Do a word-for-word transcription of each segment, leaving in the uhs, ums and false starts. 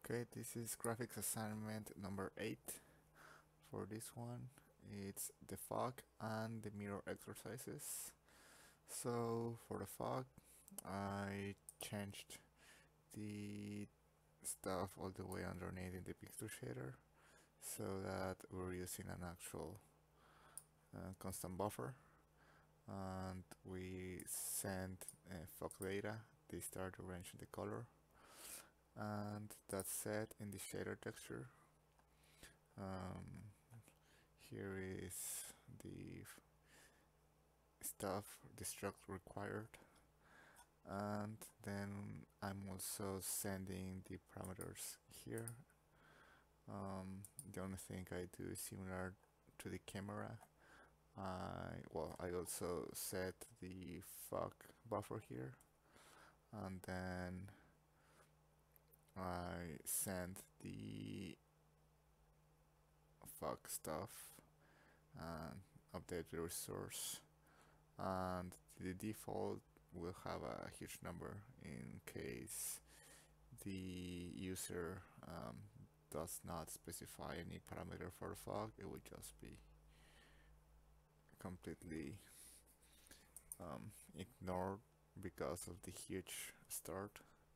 Okay, this is graphics assignment number eight. For this one, it's the fog and the mirror exercises. So for the fog, I changed the stuff all the way underneath in the pixel shader so that we're using an actual uh, constant buffer, and we send uh, fog data. They start arranging the color, and that's set in the shader texture. Um, here is the stuff, the struct required, and then I'm also sending the parameters here. Um, the only thing I do is similar to the camera. I well, I also set the fog buffer here, and then I send the fog stuff and update the resource, and the default will have a huge number in case the user um, does not specify any parameter for the fog. It would just be completely um, ignored because of the huge start.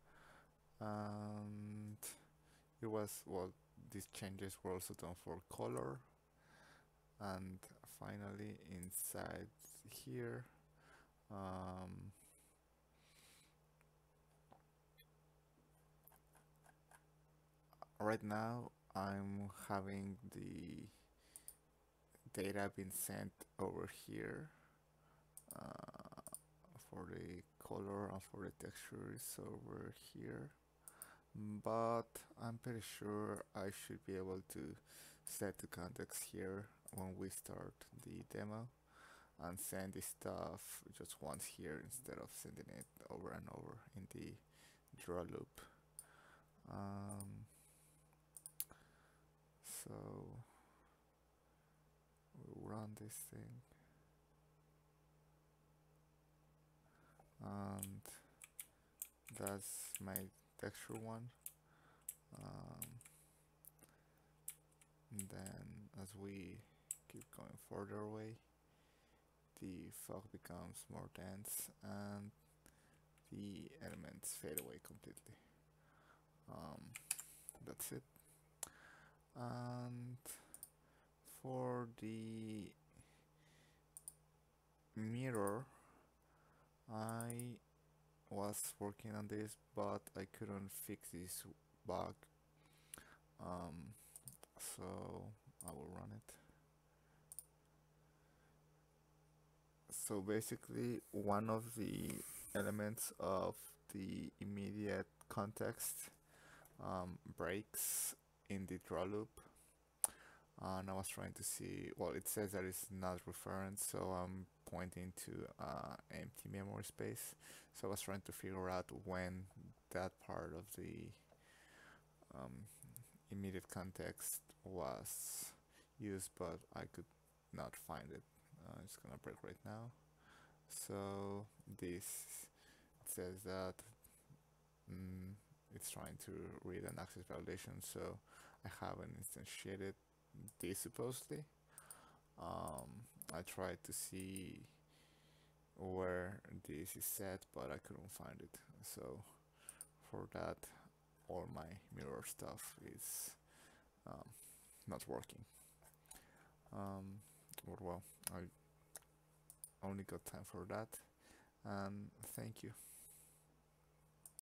And it was, well, these changes were also done for color. And finally, inside here, um, right now I'm having the data being sent over here uh, for the color and for the texture is over here, but I'm pretty sure I should be able to set the context here when we start the demo and send the stuff just once here instead of sending it over and over in the draw loop. Um, so we'll run this thing, and that's my texture one. Um, and then as we keep going further away, the fog becomes more dense and the elements fade away completely. Um, that's it. And for the mirror, I was working on this, but I couldn't fix this bug. Um, so I will run it. So basically, one of the elements of the immediate context um, breaks in the draw loop, and I was trying to see, well, it says that it's not reference, so I'm pointing to uh, empty memory space. So I was trying to figure out when that part of the um, immediate context was used, but I could not find it. Uh, it's gonna break right now. So this says that mm, it's trying to read an access validation, so I haven't instantiated this supposedly. Um, I tried to see where this is set, but I couldn't find it. So for that, all my mirror stuff is um, not working. Um, but well, I only got time for that, and thank you.